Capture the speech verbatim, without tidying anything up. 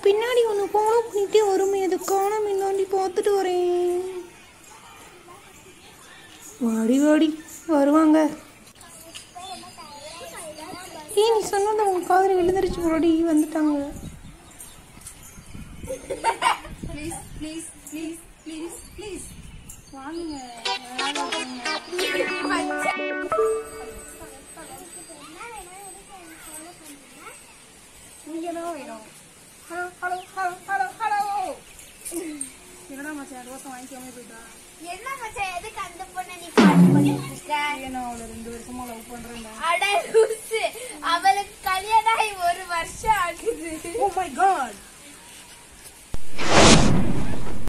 பின்னாடி ஒன்று ஃபாலோ பண்ணிட்டே வருமே, அது காணாம தாண்டி பார்த்துட்டு வரேன். வாடி வாடி வருவாங்க. ஏய் நீ சொன்னது உங்க காதில் விழுந்துருச்சு போடி, வந்துட்டாங்க. Please please please please please வாங்குங்க. நீங்க தான் வேணும். Hello hello hello hello hello. என்னடா மச்சான் ரோசம் வாங்கிக்காம போயிட்டா? என்ன மச்சான் எதுக்கு அந்த பொண்ணை நீ கால் பண்ணிட்டு இருக்க? ஏன்னா அவளை ரெண்டு வருஷமா லவ் பண்றேன்டா. அட லூசு, அவளுக்கு கல்யாணம் ஆகி ஒரு வருஷம் ஆகுது. Oh my God.